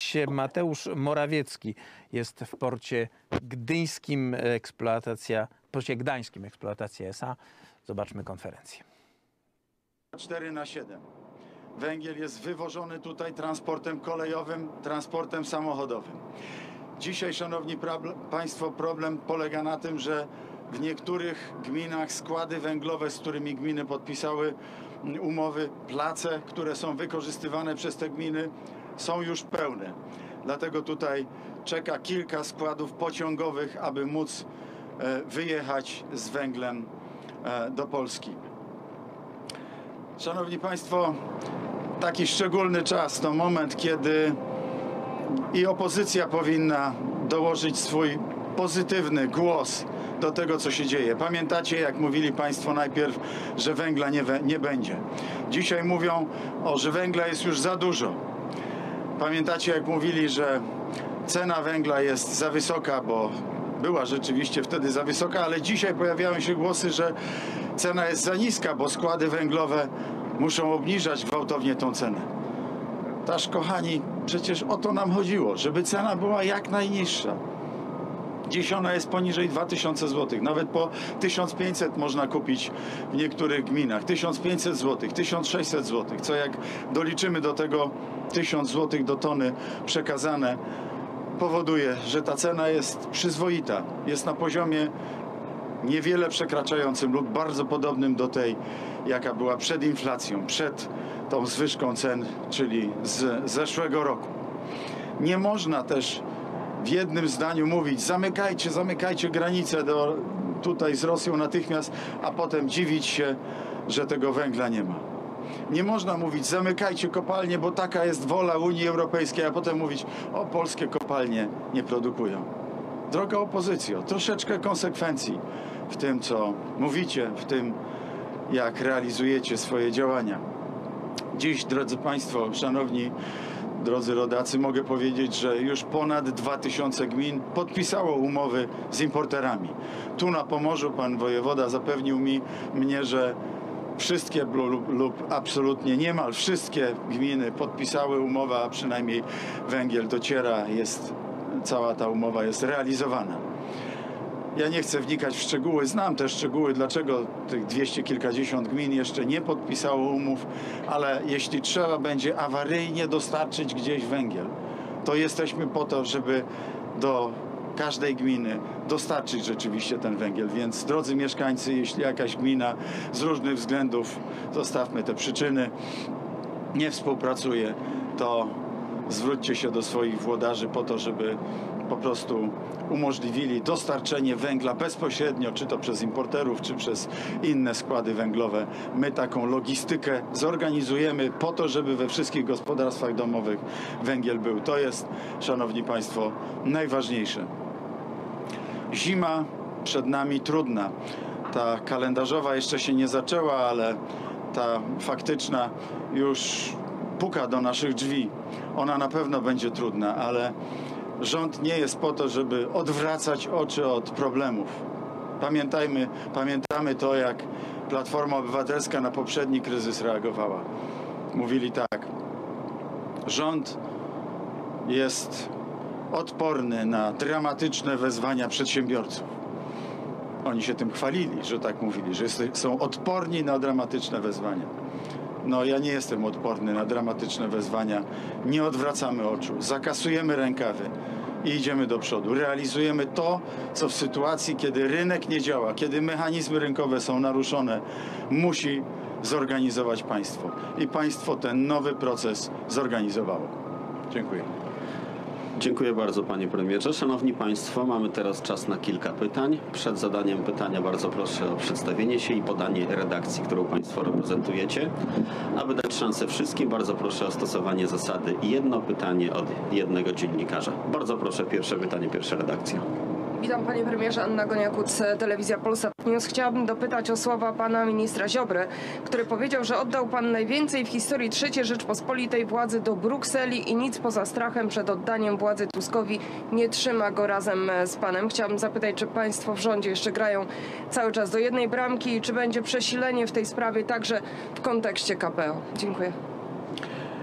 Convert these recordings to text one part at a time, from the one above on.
gość Mateusz Morawiecki jest w porcie gdyńskim Gdańskim Eksploatacja S.A. Zobaczmy konferencję. 4/7. Węgiel jest wywożony tutaj transportem kolejowym, transportem samochodowym. Dzisiaj, szanowni państwo, problem polega na tym, że w niektórych gminach składy węglowe, z którymi gminy podpisały umowy, place, które są wykorzystywane przez te gminy, są już pełne. Dlatego tutaj czeka kilka składów pociągowych, aby móc wyjechać z węglem do Polski. Szanowni państwo, taki szczególny czas to moment, kiedy i opozycja powinna dołożyć swój pozytywny głos do tego, co się dzieje. Pamiętacie, jak mówili państwo najpierw, że węgla nie będzie. Dzisiaj mówią, że węgla jest już za dużo. Pamiętacie, jak mówili, że cena węgla jest za wysoka, bo była rzeczywiście wtedy za wysoka, ale dzisiaj pojawiają się głosy, że cena jest za niska, bo składy węglowe muszą obniżać gwałtownie tą cenę. Taż, kochani, przecież o to nam chodziło, żeby cena była jak najniższa. Dziś ona jest poniżej 2000 zł. Nawet po 1500 można kupić w niektórych gminach. 1500 zł, 1600 zł. Co jak doliczymy do tego 1000 zł do tony przekazane, powoduje, że ta cena jest przyzwoita. Jest na poziomie niewiele przekraczającym lub bardzo podobnym do tej, jaka była przed inflacją, przed tą zwyżką cen, czyli z zeszłego roku. Nie można też w jednym zdaniu mówić: zamykajcie granice tutaj z Rosją natychmiast, a potem dziwić się, że tego węgla nie ma. Nie można mówić: zamykajcie kopalnie, bo taka jest wola Unii Europejskiej, a potem mówić: o, polskie kopalnie nie produkują. Droga opozycjo, troszeczkę konsekwencji w tym, co mówicie, w tym, jak realizujecie swoje działania. Dziś, drodzy państwo, szanowni drodzy rodacy, mogę powiedzieć, że już ponad 2000 gmin podpisało umowy z importerami. Tu na Pomorzu pan wojewoda zapewnił mnie, że wszystkie lub absolutnie niemal wszystkie gminy podpisały umowę, a przynajmniej węgiel dociera, cała ta umowa jest realizowana. Ja nie chcę wnikać w szczegóły, znam te szczegóły, dlaczego tych 200 kilkadziesiąt gmin jeszcze nie podpisało umów, ale jeśli trzeba będzie awaryjnie dostarczyć gdzieś węgiel, to jesteśmy po to, żeby do każdej gminy dostarczyć rzeczywiście ten węgiel. Więc, drodzy mieszkańcy, jeśli jakaś gmina z różnych względów, zostawmy te przyczyny, nie współpracuje, to zwróćcie się do swoich włodarzy po to, żeby po prostu umożliwili dostarczenie węgla bezpośrednio, czy to przez importerów, czy przez inne składy węglowe. My taką logistykę zorganizujemy po to, żeby we wszystkich gospodarstwach domowych węgiel był. To jest, szanowni państwo, najważniejsze. Zima przed nami trudna. Ta kalendarzowa jeszcze się nie zaczęła, ale ta faktyczna już puka do naszych drzwi. Ona na pewno będzie trudna, ale rząd nie jest po to, żeby odwracać oczy od problemów. Pamiętamy to, jak Platforma Obywatelska na poprzedni kryzys reagowała. Mówili tak: rząd jest odporny na dramatyczne wezwania przedsiębiorców. Oni się tym chwalili, że tak mówili, że są odporni na dramatyczne wezwania. No, ja nie jestem odporny na dramatyczne wezwania. Nie odwracamy oczu, zakasujemy rękawy i idziemy do przodu. Realizujemy to, co w sytuacji, kiedy rynek nie działa, kiedy mechanizmy rynkowe są naruszone, musi zorganizować państwo. I państwo ten nowy proces zorganizowało. Dziękuję. Dziękuję bardzo, panie premierze. Szanowni państwo, mamy teraz czas na kilka pytań. Przed zadaniem pytania bardzo proszę o przedstawienie się i podanie redakcji, którą państwo reprezentujecie. Aby dać szansę wszystkim, bardzo proszę o stosowanie zasady jedno pytanie od jednego dziennikarza. Bardzo proszę, pierwsze pytanie, pierwsza redakcja. Witam, panie premierze. Anna Goniak-Kuc, Telewizja Polsat News. Chciałabym dopytać o słowa pana ministra Ziobry, który powiedział, że oddał pan najwięcej w historii III Rzeczpospolitej władzy do Brukseli i nic poza strachem przed oddaniem władzy Tuskowi nie trzyma go razem z panem. Chciałabym zapytać, czy państwo w rządzie jeszcze grają cały czas do jednej bramki i czy będzie przesilenie w tej sprawie także w kontekście KPO? Dziękuję.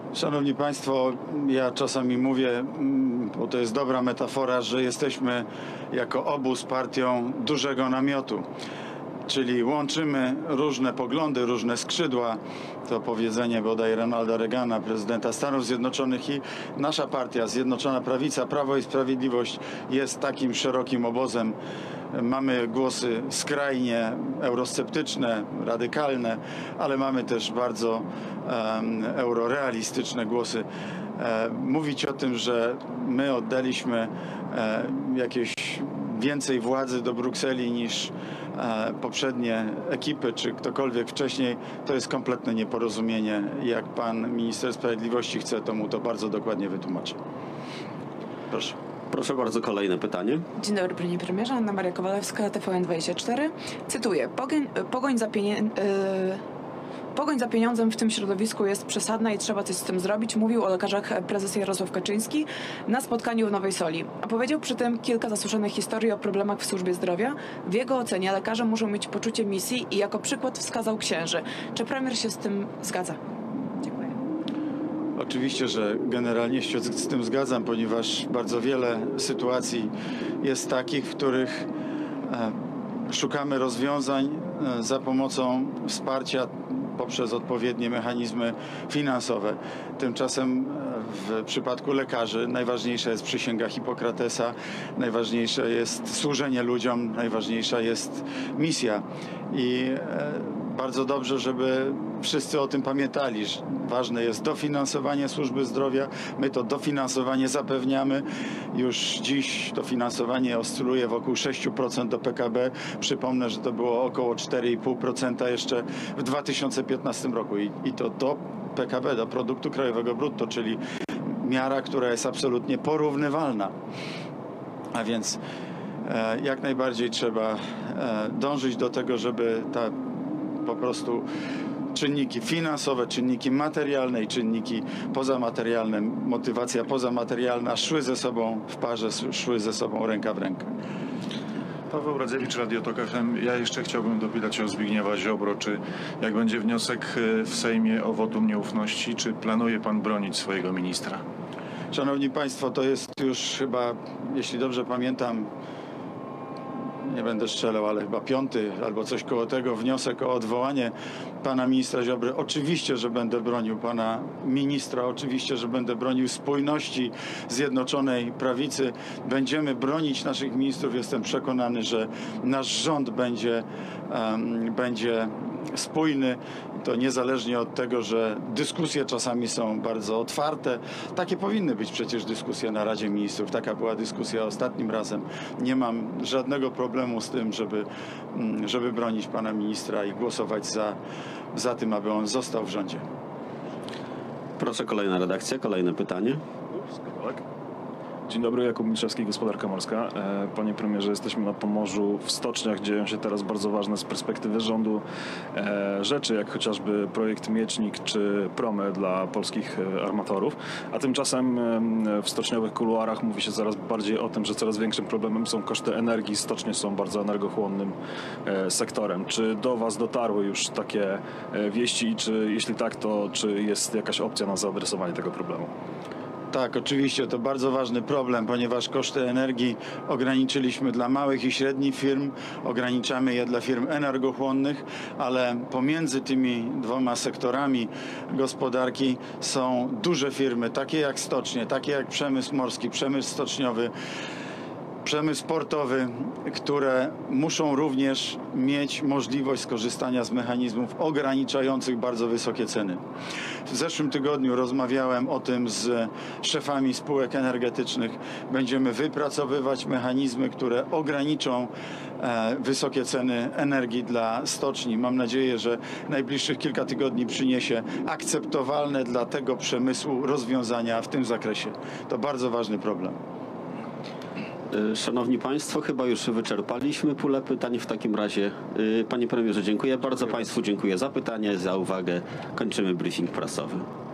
Szanowni Państwo, ja czasami mówię, bo to jest dobra metafora, że jesteśmy jako obóz partią dużego namiotu. Czyli łączymy różne poglądy, różne skrzydła. To powiedzenie bodaj Ronalda Reagana, prezydenta Stanów Zjednoczonych, i nasza partia, Zjednoczona Prawica, Prawo i Sprawiedliwość, jest takim szerokim obozem. Mamy głosy skrajnie eurosceptyczne, radykalne, ale mamy też bardzo eurorealistyczne głosy. Mówić o tym, że my oddaliśmy jakieś więcej władzy do Brukseli niż poprzednie ekipy, czy ktokolwiek wcześniej, to jest kompletne nieporozumienie. Jak pan minister sprawiedliwości chce, to mu to bardzo dokładnie wytłumaczę. Proszę. Proszę bardzo, kolejne pytanie. Dzień dobry, panie premierze. Anna Maria Kowalewska, TVN24. Cytuję. Pogoń za pieniądzem w tym środowisku jest przesadna i trzeba coś z tym zrobić, mówił o lekarzach prezes Jarosław Kaczyński na spotkaniu w Nowej Soli. A powiedział przy tym kilka zasłyszanych historii o problemach w służbie zdrowia. W jego ocenie lekarze muszą mieć poczucie misji i jako przykład wskazał księży. Czy premier się z tym zgadza? Dziękuję. Oczywiście, że generalnie się z tym zgadzam, ponieważ bardzo wiele sytuacji jest takich, w których szukamy rozwiązań za pomocą wsparcia poprzez odpowiednie mechanizmy finansowe. Tymczasem w przypadku lekarzy najważniejsza jest przysięga Hipokratesa, najważniejsze jest służenie ludziom, najważniejsza jest misja. I bardzo dobrze, żeby wszyscy o tym pamiętali. Ważne jest dofinansowanie służby zdrowia. My to dofinansowanie zapewniamy. Już dziś dofinansowanie oscyluje wokół 6% do PKB. Przypomnę, że to było około 4,5% jeszcze w 2015 roku. I to do PKB, do produktu krajowego brutto, czyli miara, która jest absolutnie porównywalna. A więc jak najbardziej trzeba dążyć do tego, żeby ta po prostu czynniki finansowe, czynniki materialne i czynniki pozamaterialne, motywacja pozamaterialna szły ze sobą w parze, szły ze sobą ręka w rękę. Paweł Radzewicz, Radio Tok FM. Ja jeszcze chciałbym dopytać o Zbigniewa Ziobro. Czy jak będzie wniosek w Sejmie o wotum nieufności, czy planuje pan bronić swojego ministra? Szanowni Państwo, to jest już chyba, jeśli dobrze pamiętam, nie będę strzelał, ale chyba 5. albo coś koło tego wniosek o odwołanie pana ministra Ziobry. Oczywiście, że będę bronił pana ministra, oczywiście, że będę bronił spójności Zjednoczonej Prawicy. Będziemy bronić naszych ministrów. Jestem przekonany, że nasz rząd będzie spójny. To niezależnie od tego, że dyskusje czasami są bardzo otwarte. Takie powinny być przecież dyskusje na Radzie Ministrów. Taka była dyskusja ostatnim razem. Nie mam żadnego problemu z tym, żeby bronić pana ministra i głosować za tym, aby on został w rządzie. Proszę, kolejna redakcja, kolejne pytanie. Dzień dobry, Jakub Milczewski, Gospodarka Morska. Panie premierze, jesteśmy na Pomorzu. W stoczniach dzieją się teraz bardzo ważne z perspektywy rządu rzeczy, jak chociażby projekt Miecznik czy promy dla polskich armatorów. A tymczasem w stoczniowych kuluarach mówi się coraz bardziej o tym, że coraz większym problemem są koszty energii. Stocznie są bardzo energochłonnym sektorem. Czy do Was dotarły już takie wieści i czy jeśli tak, to czy jest jakaś opcja na zaadresowanie tego problemu? Tak, oczywiście to bardzo ważny problem, ponieważ koszty energii ograniczyliśmy dla małych i średnich firm, ograniczamy je dla firm energochłonnych, ale pomiędzy tymi dwoma sektorami gospodarki są duże firmy, takie jak stocznie, takie jak przemysł morski, przemysł stoczniowy, przemysł portowy, które muszą również mieć możliwość skorzystania z mechanizmów ograniczających bardzo wysokie ceny. W zeszłym tygodniu rozmawiałem o tym z szefami spółek energetycznych. Będziemy wypracowywać mechanizmy, które ograniczą wysokie ceny energii dla stoczni. Mam nadzieję, że najbliższych kilka tygodni przyniesie akceptowalne dla tego przemysłu rozwiązania w tym zakresie. To bardzo ważny problem. Szanowni Państwo, chyba już wyczerpaliśmy pulę pytań. W takim razie, panie premierze, dziękuję bardzo Państwu, dziękuję za pytanie, za uwagę. Kończymy briefing prasowy.